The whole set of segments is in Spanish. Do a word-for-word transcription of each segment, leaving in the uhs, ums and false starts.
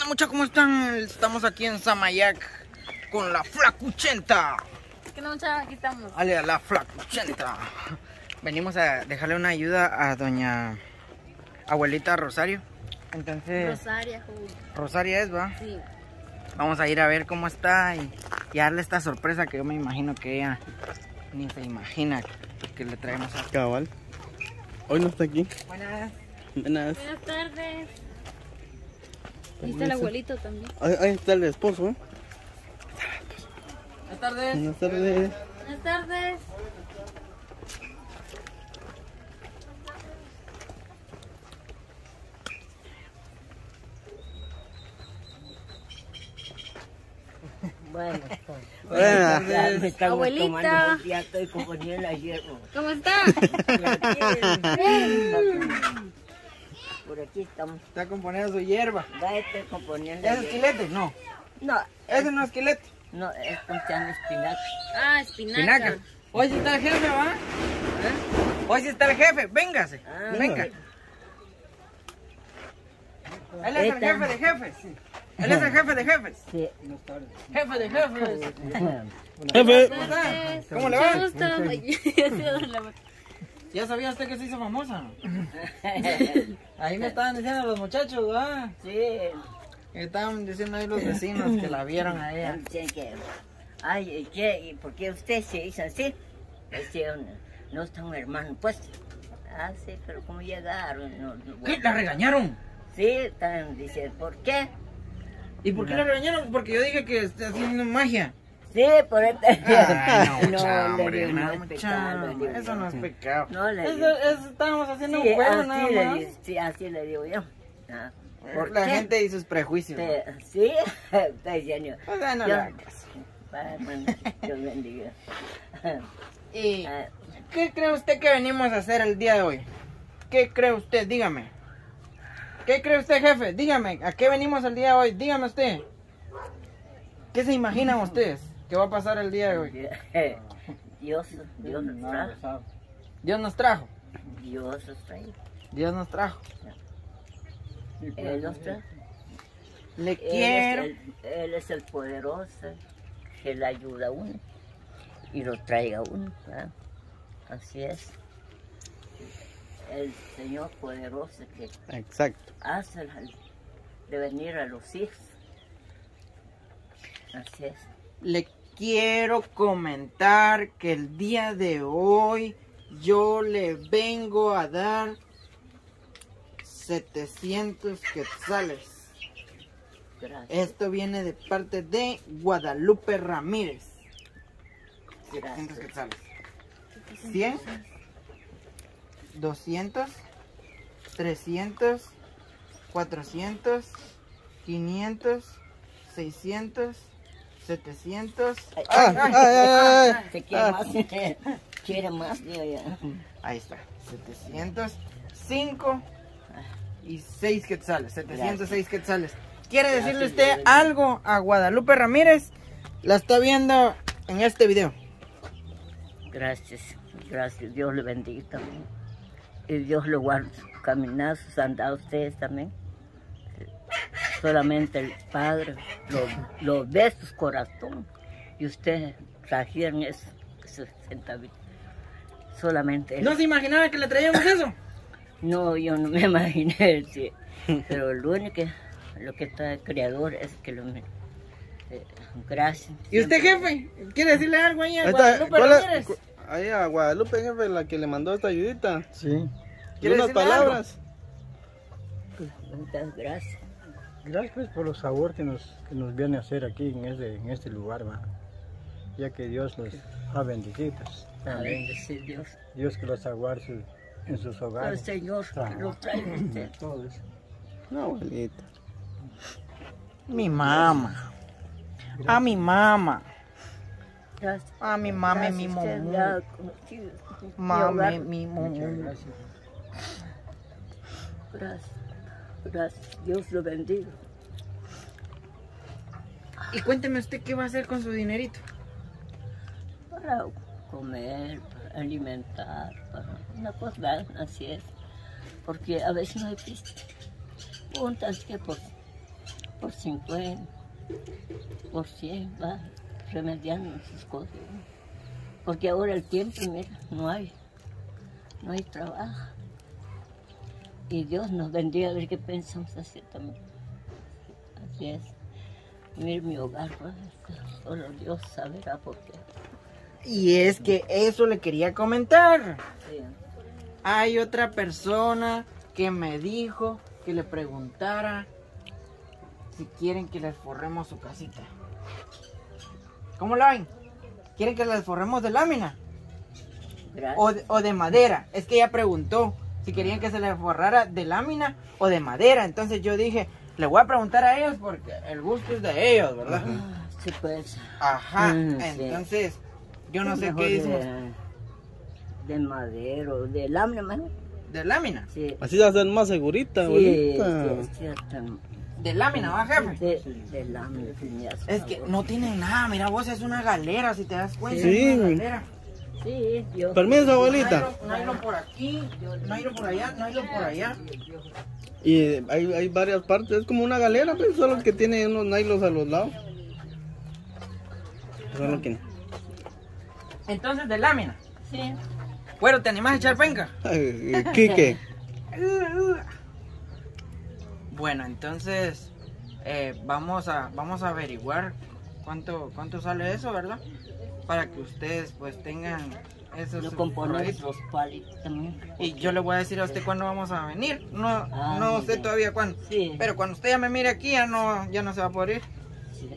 muchachos, ¿cómo están? Estamos aquí en Samayac con la Flacuchenta. ¿Qué no, muchachos? Aquí estamos. Ale, la Flacuchenta. Venimos a dejarle una ayuda a doña abuelita Rosario. Entonces, Rosaria, joven. Rosaria es, ¿va? Sí. Vamos a ir a ver cómo está y, y darle esta sorpresa que yo me imagino que ella ni se imagina que le traemos a cabal. Hoy no está aquí. Buenas. Buenas. Buenas tardes. Ahí está el abuelito también. Ahí, ahí está el esposo, ¿eh? Buenas tardes. Buenas tardes. Buenas tardes. Bueno, Buenas. ya me estamos Abuelita. tomando, ya estoy componiendo la hierba. ¿Cómo está? Por aquí, por aquí estamos. Está componiendo su hierba. Ya estoy componiendo ¿Es la hierba. esquilete? No. No, ¿Ese no es esquilete? no, es con se llama espinaca. Ah, espinaca. Espinaca. Hoy sí está el jefe, ¿va? ¿Eh? Hoy sí está el jefe, véngase. Ah, Venga. sí. Él es el Esta. jefe de jefes. Él es el jefe de jefes. Sí. Jefe de jefes. Jefe. ¿Cómo está? Tardes. ¿Cómo le va? Mucho gusto. Ay, ya se da la vuelta. ¿Ya sabía usted que se hizo famosa? Ahí me estaban diciendo los muchachos, ¿va? Sí. Estaban diciendo ahí los vecinos que la vieron a ella. Sí, que- Ay, ¿y qué? ¿Y por qué usted se hizo así? Este, no está un hermano, pues. Ah, sí, pero ¿cómo llegaron? No, no, ¿Qué? bueno. ¿La regañaron? Sí, están, dice, ¿por qué? ¿Y por qué la regañaron? Porque yo dije que está haciendo magia. Sí, por esto. Ay, no, No, mucha, le hombre, digo, no, no es mucha. pecado, le digo Eso yo. no es pecado. No le Eso, digo. eso estábamos haciendo Sí, un juego así nada le más. digo, sí, así le digo yo. Ah, ¿por La qué? gente y sus prejuicios. ¿no? Te- Sí, está diciendo. O sea, no Yo- le hagas. Va, hermano, Dios bendiga. ¿Y Ah, qué cree usted que venimos a hacer el día de hoy? ¿Qué cree usted? Dígame. ¿Qué cree usted, jefe? Dígame, ¿a qué venimos el día de hoy? Dígame usted. ¿Qué se imaginan ustedes que va a pasar el día de hoy? Dios, Dios nos trajo. Dios nos trajo. Dios nos trajo. Dios nos trajo. Él nos trajo. Le Él quiero. es, el, él es el poderoso que le ayuda a uno y lo traiga a uno. ¿verdad? Así es. El Señor poderoso que Exacto. hace la- de venir a los hijos. Así es. Le quiero comentar que el día de hoy yo le vengo a dar setecientos quetzales. Gracias. Esto viene de parte de Guadalupe Ramírez. setecientos Gracias. quetzales. cien, doscientos, trescientos, cuatrocientos, quinientos, seiscientos, setecientos. Ay, ¡Ay, ay! ay, ay. ¿Se quiere Ah. más? ¿Quiere más? Digo yo. Ahí está, setecientos cinco y seis quetzales, setecientos seis quetzales. ¿Quiere decirle Gracias, usted Dios. algo a Guadalupe Ramírez? La está viendo en este video. Gracias, gracias. Dios le bendiga también. Y Dios lo guarde sus caminadas, sus andados, ustedes también. Solamente el Padre lo, lo ve su corazón. Y ustedes trajeron eso, esos centavitos. Solamente él. ¿No se imaginaba que le traíamos eso? No, yo no me imaginé, sí. Pero lo único, lo que está el creador es que lo... eh, gracias. ¿Y usted, siempre. jefe? ¿Quiere decirle algo ahí a Ahí está, Guadalupe ¿cuál es? Ramírez? Cu- Ahí a Guadalupe, jefe, la que le mandó esta ayudita. Sí, ¿Y ¿Quiere unas decirle palabras? Muchas gracias. gracias pues, por los favores que nos, que nos viene a hacer aquí en este, en este lugar, ¿va? Ya que Dios los ha bendecido, pues, A también. bendecir Dios. Dios que los aguarde su- en sus El hogares. Señor que lo traiga a usted. Todo eso. No, abuelita. Mi mamá. A mi mamá. Gracias. A mi mami, Gracias, mi usted momú. me ha conocido. Mi Mami, hogar. mi Muchas momú. gracias. Gracias. Gracias. Dios lo bendiga. Y cuénteme usted qué va a hacer con su dinerito. Para comer, para alimentar, para una cosa, así es. Porque a veces no hay pista. Preguntas que por por cincuenta, por cien, va remediando sus cosas. Porque ahora el tiempo, mira, no hay, no hay trabajo. Y Dios nos bendiga, a ver qué pensamos así también. Así es. Mira mi hogar, pues, solo Dios saberá por qué. Y es que eso le quería comentar. Sí. Hay otra persona que me dijo que le preguntara si quieren que les forremos su casita. ¿Cómo la ven? ¿Quieren que les forremos de lámina? Gracias. O de, o de madera. Es que ella preguntó si querían que se les forrara de lámina o de madera. Entonces yo dije, le voy a preguntar a ellos porque el gusto es de ellos, ¿verdad? Ah, sí, pues. Ajá. Mm, sí. Entonces, yo no sé Mejor qué dicen. De, de madera o de lámina, mejor. ¿De lámina? Sí. Así va a ser más segurita, Sí, abuelita. sí, es cierto. ¿De lámina, va, jefe? De, de lámina, sí, me hace Es que favor. no tienen nada, mira vos, es una galera, si te das cuenta. Sí. Es una galera. Sí, Dios. Permiso, abuelita. No hay lo por aquí, no hay lo por allá, no hay lo por allá. Y eh, hay, hay varias partes, es como una galera, pues, solo que tiene unos nailos a los lados. Solo que... Entonces, de lámina. Sí. Bueno, ¿te animas a echar penca? Ay, Quique. Bueno, entonces eh, vamos a vamos a averiguar cuánto cuánto sale eso, ¿verdad? Para que ustedes pues tengan esos Yo compongo forraditos. los palitos también. Y yo le voy a decir a usted cuándo vamos a venir. No Ah, no muy sé bien. todavía cuándo. Sí. Pero cuando usted ya me mire aquí ya no ya no se va a poder ir. Sí.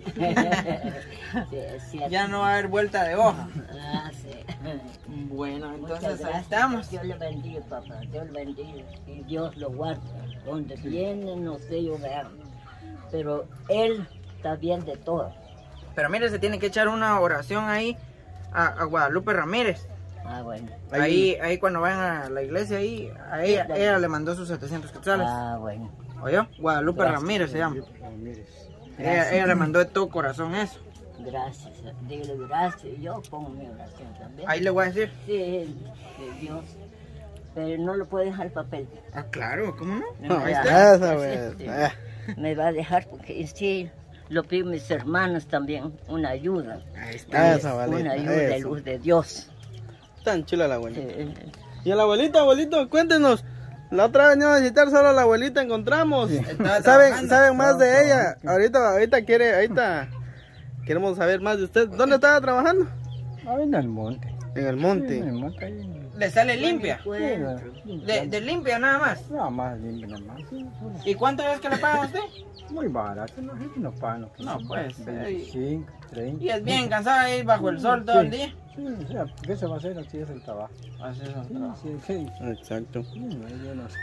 Sí, es cierto. Ya no va a haber vuelta de hoja. Ah, sí. Bueno, Muchas entonces ahí gracias. estamos. Dios le bendiga, papá. Dios le bendiga. Y Dios lo guarda. Donde viene, no sé yo, vean. Pero Él está bien de todo. Pero mire, se tiene que echar una oración ahí a, a Guadalupe Ramírez. Ah, bueno. Ahí, ahí cuando vayan a la iglesia, ahí, a ella, ella le mandó sus setecientos quetzales. Ah, bueno. ¿Oyó? Guadalupe Ramírez se llama. Ramírez. Ella, ella le mandó de todo corazón eso. Gracias. Dile gracias. Yo pongo mi oración también. Ahí le voy a decir. Sí, de Dios. Pero no lo puede dejar el papel. Ah, claro, ¿cómo no? No, Ahí ya. está. Esa, güey. Sí. Ah, Me va a dejar porque sí, lo pido mis hermanos también, una ayuda. Ahí está. Esa, Una abuelita. ayuda de Eso. luz de Dios. Tan chula la abuelita. Sí. Y a la abuelita, abuelito, cuéntenos. La otra vez venimos a visitar solo a la abuelita, encontramos. Estaba ¿Saben, trabajando. saben más de Estaba ella? trabajando. Ahorita, ahorita quiere, ahorita queremos saber más de usted. ¿Dónde estaba trabajando? Ah, en el monte. En el Sí, en monte. el monte ahí. Le sale limpia. Sí, De, de limpia nada más. Nada más limpio, nada más. Sí, solo. ¿Y cuánto es que le pagan a usted? Muy barato, la gente no paga. No, No, pues, veinticinco, treinta. Y es bien cansada ahí bajo el sol todo el día. Sí, o sea, ¿qué se va a hacer? Así es el trabajo. Así es el Sí, trabajo. sí, sí. Exacto. Sí, no, yo no sé.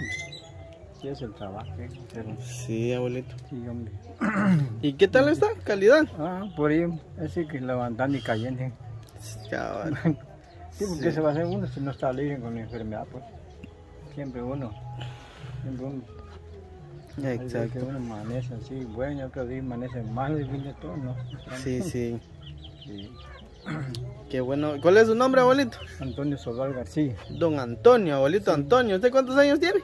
Sí es el trabajo, ¿eh? Pero, Sí, abuelito. sí, hombre. ¿Y qué tal está? ¿Calidad? Ah, por ahí, así que levantando y cayendo. Cabal. Sí, porque se va a hacer uno si no está libre con la enfermedad, pues. Siempre uno. Siempre uno. Hay veces que Exacto. uno amanece así, bueno, otro día amanece mal y viene todo, ¿no? Sí, sí. Sí. Qué bueno. ¿Cuál es su nombre, abuelito? Antonio Sodal García. Don Antonio, abuelito Antonio. ¿Usted cuántos años tiene?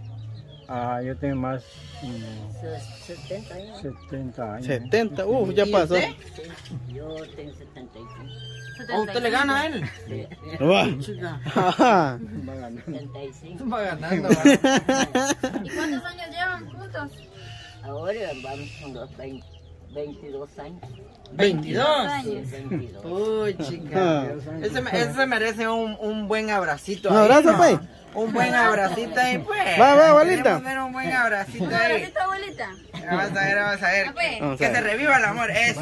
Ah, yo tengo más mm, Se- setenta años. setenta años. setenta. Uf, ya ¿Y pasó. usted? Sí, yo tengo setenta y cinco. ¿O usted le gana a él? Sí, Uah. Chica, Ajá. Va ganando. setenta y cinco. va ganando. ¿va? ¿Y cuántos años llevan juntos? Ahora vamos con los veinte, veintidós años. veintidós. Sí, veintidós. Uy, chica. Ese, me- ese merece un, un buen abracito. Un ahí, abrazo, ¿no? pues. Un buen abracito ahí, pues. Va, va, abuelita. Queremos ver un buen abracito ¿Un ahí. abracito, abuelita? Vamos a ver, vamos a ver. Ah, pues. Vamos a Que se ver. reviva el amor. Eso.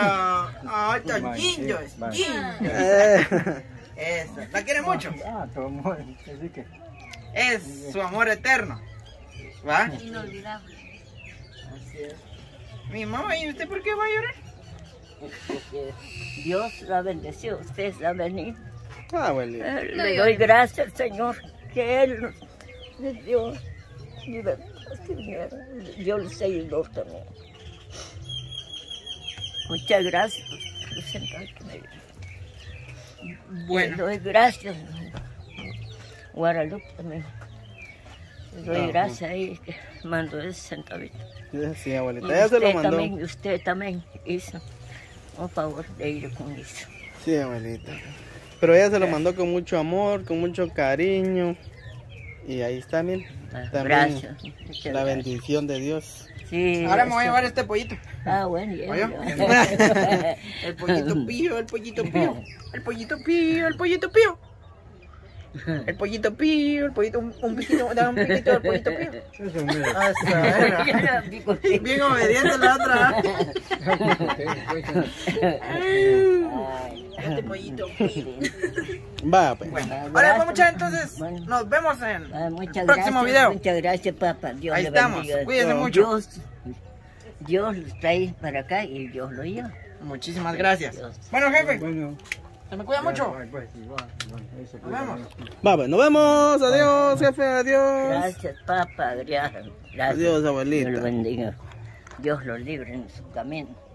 Oh, chonquillos. Vale. Guinchos. Eh, Eso. ¿La quiere mucho? Ah, todo el mundo. Así que. Es su amor eterno. ¿Va? Inolvidable. Así es. Mi mamá, ¿y usted por qué va a llorar? Porque Dios la bendeció, ustedes la han venido. Ah, abuelito. Eh, No Le llore. doy gracias al Señor que Él nos les dio libertad, Señor. Yo les ayudó también. Muchas gracias por presentar que me Le Bueno, doy gracias, Guadalupe también. Doy gracias ahí que mandó ese centavito. Sí, Y abuelita, ella se lo usted mandó. también, usted también hizo un favor de ir con eso. Sí, abuelita. Pero ella se lo mandó con mucho amor, con mucho cariño. Y ahí está, miren. Ah, También gracias. Muchas la gracias. bendición de Dios. Sí, Ahora me voy a eso. llevar este pollito. Ah, bueno, ya. ¿Oye? ya. El pollito pío, el pollito pío. El pollito pío, el pollito pío. El pollito pío, el pollito, un, un piquito, dame un piquito del pollito pío. Eso, mire. Hasta verga. Ya, digo, sí. Bien obediente la otra. Ay, Este pollito pío. Va, pues. Bueno, Ah, ahora pues gracias. muchachos, entonces Bueno. nos vemos en ah, muchas el próximo gracias, video. Muchas gracias, papá. Dios Ahí le estamos. bendiga. Cuídese mucho. Dios, Dios los trae para acá y Dios lo lleva. Muchísimas gracias. Dios. Bueno, jefe, Bueno, se me cuida mucho. ya, pues, igual, bueno, ahí se Nos cuida vemos. mucho. Va, pues, nos vemos. Adiós, jefe. Adiós. Gracias, papá. Gracias. Gracias. Adiós, abuelita. Dios lo bendiga. Dios lo libre en su camino.